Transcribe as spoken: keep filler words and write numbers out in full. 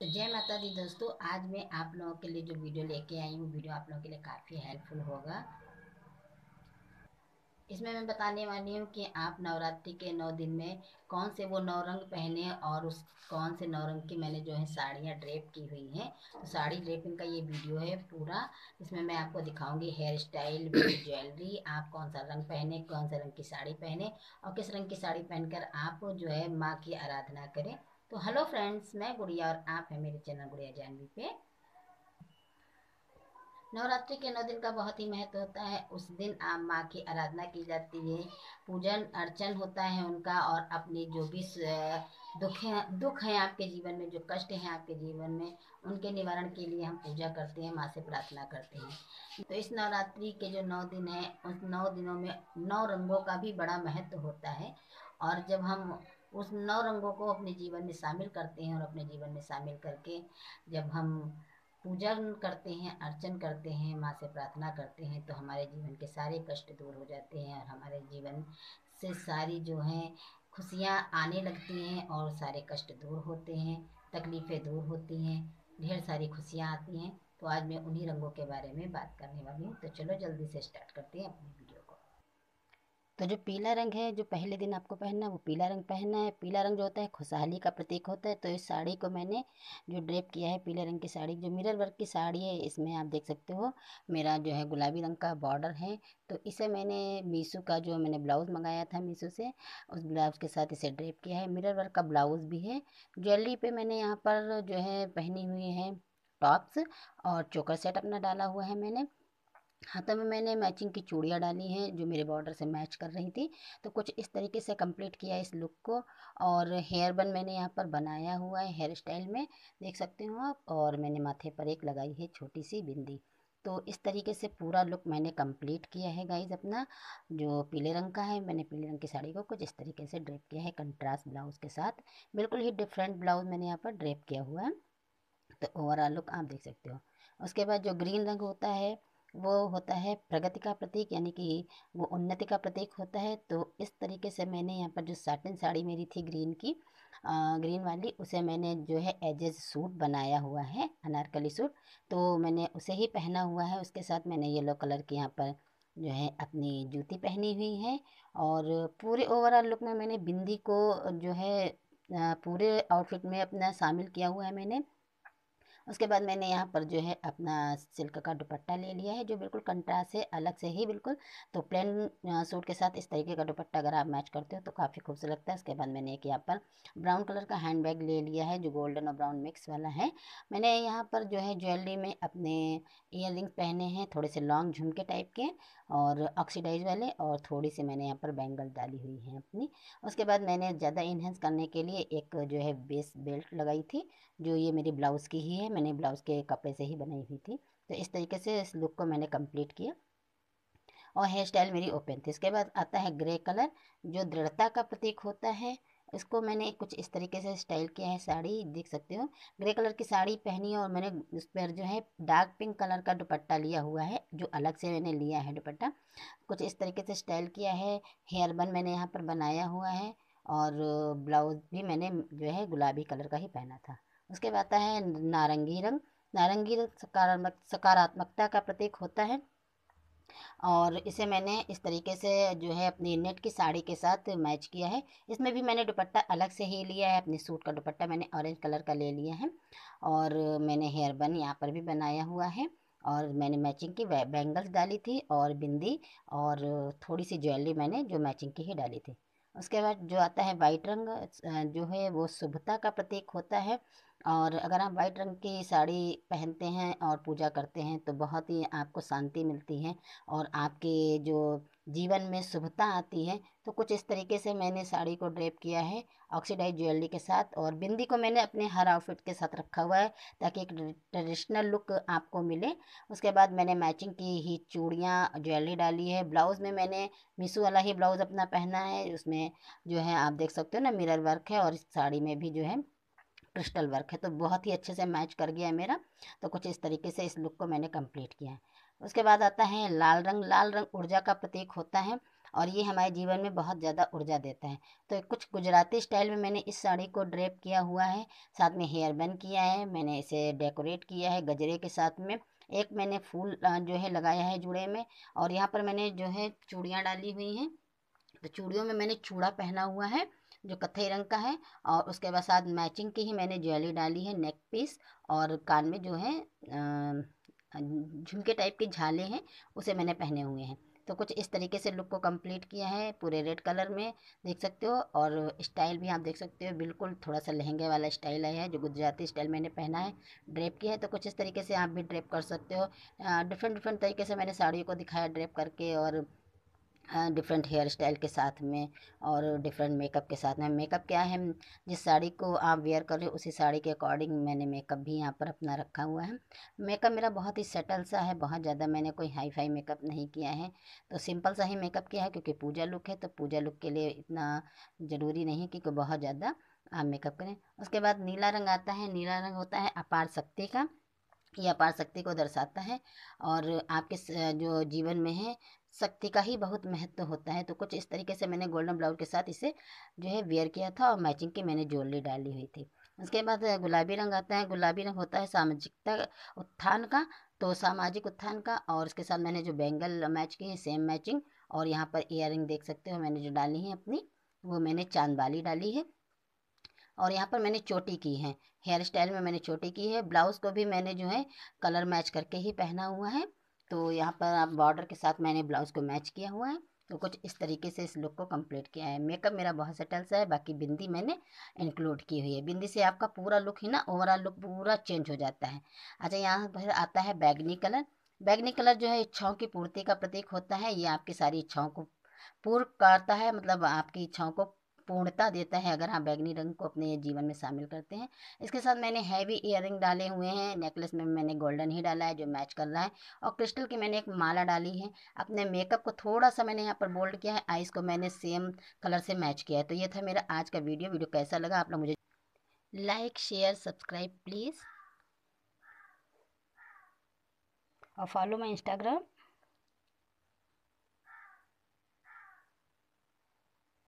तो जय माता दी दोस्तों। आज मैं आप लोगों के लिए जो वीडियो लेके आई हूँ, वीडियो आप लोगों के लिए काफ़ी हेल्पफुल होगा। इसमें मैं बताने वाली हूँ कि आप नवरात्रि के नौ दिन में कौन से वो नौ रंग पहने और उस कौन से नौ रंग की मैंने जो है साड़ियाँ ड्रेप की हुई हैं। तो साड़ी ड्रेपिंग का ये वीडियो है पूरा। इसमें मैं आपको दिखाऊंगी हेयर स्टाइल विद ज्वेलरी, आप कौन सा रंग पहने, कौन सा रंग की साड़ी पहने और किस रंग की साड़ी पहनकर आप जो है माँ की आराधना करें। तो हेलो फ्रेंड्स, मैं गुड़िया और आप है मेरे चैनल गुड़िया जानवी पे। नवरात्रि के नौ दिन का बहुत ही महत्व होता है। उस दिन आप माँ की आराधना की जाती है, पूजन अर्चन होता है उनका, और अपने जो भी दुख है दुख है आपके जीवन में, जो कष्ट हैं आपके जीवन में, उनके निवारण के लिए हम पूजा करते हैं, माँ से प्रार्थना करते हैं। तो इस नवरात्रि के जो नौ दिन हैं, उस नौ दिनों में नौ रंगों का भी बड़ा महत्व होता है। और जब हम उस नौ रंगों को अपने जीवन में शामिल करते हैं और अपने जीवन में शामिल करके जब हम पूजन करते हैं, अर्चन करते हैं, माँ से प्रार्थना करते हैं, तो हमारे जीवन के सारे कष्ट दूर हो जाते हैं और हमारे जीवन से सारी जो हैं खुशियाँ आने लगती हैं और सारे कष्ट दूर होते हैं, तकलीफ़ें दूर होती हैं, ढेर सारी खुशियाँ आती हैं। तो आज मैं उन्हीं रंगों के बारे में बात करने वाली हूँ। तो चलो जल्दी से स्टार्ट करते हैं अपनी वीडियो को। तो जो पीला रंग है, जो पहले दिन आपको पहनना है वो पीला रंग पहनना है। पीला रंग जो होता है खुशहाली का प्रतीक होता है। तो इस साड़ी को मैंने जो ड्रेप किया है, पीले रंग की साड़ी, जो मिरर वर्क की साड़ी है, इसमें आप देख सकते हो मेरा जो है गुलाबी रंग का बॉर्डर है। तो इसे मैंने मीशो का जो मैंने ब्लाउज़ मंगाया था मीशो से, उस ब्लाउज़ के साथ इसे ड्रेप किया है। मिरर वर्क का ब्लाउज़ भी है। ज्वेलरी पे मैंने यहाँ पर जो है पहनी हुई है टॉप्स, और चोकर सेट अपना डाला हुआ है मैंने। हाथों में मैंने मैचिंग की चूड़ियाँ डाली हैं जो मेरे बॉर्डर से मैच कर रही थी। तो कुछ इस तरीके से कंप्लीट किया इस लुक को। और हेयर बन मैंने यहाँ पर बनाया हुआ है हेयर स्टाइल में, देख सकते हो आप। और मैंने माथे पर एक लगाई है छोटी सी बिंदी। तो इस तरीके से पूरा लुक मैंने कंप्लीट किया है गाइज अपना। जो पीले रंग का है, मैंने पीले रंग की साड़ी को कुछ इस तरीके से ड्रेप किया है कंट्रास्ट ब्लाउज के साथ। बिल्कुल ही डिफरेंट ब्लाउज मैंने यहाँ पर ड्रेप किया हुआ है। तो ओवरऑल लुक आप देख सकते हो। उसके बाद जो ग्रीन रंग होता है वो होता है प्रगति का प्रतीक, यानी कि वो उन्नति का प्रतीक होता है। तो इस तरीके से मैंने यहाँ पर जो साटिन साड़ी मेरी थी ग्रीन की, आ, ग्रीन वाली, उसे मैंने जो है एजेस सूट बनाया हुआ है, अनारकली सूट। तो मैंने उसे ही पहना हुआ है। उसके साथ मैंने येलो कलर की यहाँ पर जो है अपनी जूती पहनी हुई है। और पूरे ओवरऑल लुक में मैंने बिंदी को जो है आ, पूरे आउटफिट में अपना शामिल किया हुआ है मैंने। उसके बाद मैंने यहाँ पर जो है अपना सिल्क का दुपट्टा ले लिया है, जो बिल्कुल कंट्रास्ट है, अलग से ही बिल्कुल। तो प्लेन सूट के साथ इस तरीके का दुपट्टा अगर आप मैच करते हो तो काफ़ी खूबसूरत लगता है। उसके बाद मैंने एक यहाँ पर ब्राउन कलर का हैंड बैग ले लिया है जो गोल्डन और ब्राउन मिक्स वाला है। मैंने यहाँ पर जो है ज्वेलरी में अपने ईयर रिंग्स पहने हैं, थोड़े से लॉन्ग झुमके टाइप के और ऑक्सीडाइज वाले, और थोड़ी सी मैंने यहाँ पर बैंगल डाली हुई है अपनी। उसके बाद मैंने ज़्यादा इन्हेंस करने के लिए एक जो है बेस बेल्ट लगाई थी, जो ये मेरी ब्लाउज़ की ही है, मैंने ब्लाउज़ के कपड़े से ही बनाई हुई थी। तो इस तरीके से इस लुक को मैंने कंप्लीट किया और हेयर स्टाइल मेरी ओपन थी। इसके बाद आता है ग्रे कलर, जो दृढ़ता का प्रतीक होता है। इसको मैंने कुछ इस तरीके से स्टाइल किया है, साड़ी देख सकते हो। ग्रे कलर की साड़ी पहनी है और मैंने उस पर जो है डार्क पिंक कलर का दुपट्टा लिया हुआ है, जो अलग से मैंने लिया है दुपट्टा। कुछ इस तरीके से स्टाइल किया है। हेयर बन मैंने यहाँ पर बनाया हुआ है। और ब्लाउज भी मैंने जो है गुलाबी कलर का ही पहना था। उसके बाद आता है नारंगी रंग। नारंगी रंग सकारात्मक सकारात्मकता का प्रतीक होता है। और इसे मैंने इस तरीके से जो है अपनी नेट की साड़ी के साथ मैच किया है। इसमें भी मैंने दुपट्टा अलग से ही लिया है, अपनी सूट का दुपट्टा मैंने ऑरेंज कलर का ले लिया है। और मैंने हेयर बन यहाँ पर भी बनाया हुआ है। और मैंने मैचिंग की बैंगल्स डाली थी और बिंदी, और थोड़ी सी ज्वेलरी मैंने जो मैचिंग की ही डाली थी। उसके बाद जो आता है वाइट रंग, अ, जो है वो शुभता का प्रतीक होता है। और अगर आप वाइट रंग की साड़ी पहनते हैं और पूजा करते हैं तो बहुत ही आपको शांति मिलती है और आपके जो जीवन में शुभता आती है। तो कुछ इस तरीके से मैंने साड़ी को ड्रेप किया है ऑक्सीडाइज ज्वेलरी के साथ, और बिंदी को मैंने अपने हर आउटफिट के साथ रखा हुआ है ताकि एक ट्रेडिशनल लुक आपको मिले। उसके बाद मैंने मैचिंग की ही चूड़ियाँ ज्वेलरी डाली है। ब्लाउज़ में मैंने मीशो वाला ही ब्लाउज़ अपना पहना है, उसमें जो है आप देख सकते हो ना मिरर वर्क है, और इस साड़ी में भी जो है क्रिस्टल वर्क है, तो बहुत ही अच्छे से मैच कर गया है मेरा। तो कुछ इस तरीके से इस लुक को मैंने कंप्लीट किया है। उसके बाद आता है लाल रंग। लाल रंग ऊर्जा का प्रतीक होता है। और ये हमारे जीवन में बहुत ज़्यादा ऊर्जा देता है। तो कुछ गुजराती स्टाइल में मैंने इस साड़ी को ड्रेप किया हुआ है, साथ में हेयर बैन किया है, मैंने इसे डेकोरेट किया है गजरे के साथ में। एक मैंने फूल अ, जो है लगाया है जुड़े में, और यहाँ पर मैंने जो है चूड़ियाँ डाली हुई हैं। तो चूड़ियों में मैंने चूड़ा पहना हुआ है जो कत्थई रंग का है, और उसके बाद साथ मैचिंग की ही मैंने ज्वेलरी डाली है, नेक पीस, और कान में जो है अ, झुमके टाइप के झाले हैं, उसे मैंने पहने हुए हैं। तो कुछ इस तरीके से लुक को कंप्लीट किया है पूरे रेड कलर में, देख सकते हो। और स्टाइल भी आप देख सकते हो, बिल्कुल थोड़ा सा लहंगे वाला स्टाइल आया है, जो गुजराती स्टाइल मैंने पहना है, ड्रेप किया है। तो कुछ इस तरीके से आप भी ड्रेप कर सकते हो। डिफरेंट डिफरेंट तरीके से मैंने साड़ियों को दिखाया ड्रेप करके, और डिफरेंट हेयर स्टाइल के साथ में, और डिफरेंट मेकअप के साथ में। मेकअप क्या है, जिस साड़ी को आप वेयर कर रहे हो उसी साड़ी के अकॉर्डिंग मैंने मेकअप भी यहाँ पर अपना रखा हुआ है। मेकअप मेरा बहुत ही सटल सा है, बहुत ज़्यादा मैंने कोई हाई फाई मेकअप नहीं किया है। तो सिंपल सा ही मेकअप किया है, क्योंकि पूजा लुक है, तो पूजा लुक के लिए इतना ज़रूरी नहीं कि कोई बहुत ज़्यादा आप मेकअप करें। उसके बाद नीला रंग आता है। नीला रंग होता है अपार शक्ति का, ये अपार शक्ति को दर्शाता है, और आपके स- जो जीवन में है, शक्ति का ही बहुत महत्व होता है। तो कुछ इस तरीके से मैंने गोल्डन ब्लाउज के साथ इसे जो है वेयर किया था, और मैचिंग की मैंने ज्वेलरी डाली हुई थी। उसके बाद गुलाबी रंग आता है। गुलाबी रंग होता है सामाजिकता, उत्थान का। तो सामाजिक उत्थान का, और उसके साथ मैंने जो बैंगल मैच की है, सेम मैचिंग। और यहाँ पर इयर देख सकते हो मैंने जो डाली है अपनी, वो मैंने चांद वाली डाली है। और यहाँ पर मैंने चोटी की है, हेयर स्टाइल में मैंने चोटी की है। ब्लाउज को भी मैंने जो है कलर मैच करके ही पहना हुआ है। तो यहाँ पर आप बॉर्डर के साथ मैंने ब्लाउज को मैच किया हुआ है। तो कुछ इस तरीके से इस लुक को कंप्लीट किया है। मेकअप मेरा बहुत सटल सा है, बाकी बिंदी मैंने इंक्लूड की हुई है। बिंदी से आपका पूरा लुक ही ना, ओवरऑल लुक पूरा चेंज हो जाता है। अच्छा, यहाँ पर आता है बैगनी कलर। बैगनी कलर जो है इच्छाओं की पूर्ति का प्रतीक होता है। ये आपकी सारी इच्छाओं को पूर्ण करता है, मतलब आपकी इच्छाओं को पूर्णता देता है, अगर आप बैगनी रंग को अपने जीवन में शामिल करते हैं। इसके साथ मैंने हैवी इयररिंग डाले हुए हैं। नेकलेस में मैंने गोल्डन ही डाला है जो मैच कर रहा है, और क्रिस्टल की मैंने एक माला डाली है। अपने मेकअप को थोड़ा सा मैंने यहाँ पर बोल्ड किया है, आइस को मैंने सेम कलर से मैच किया है। तो ये था मेरा आज का वीडियो। वीडियो कैसा लगा आप लोग मुझे लाइक शेयर सब्सक्राइब प्लीज़, और फॉलो माई इंस्टाग्राम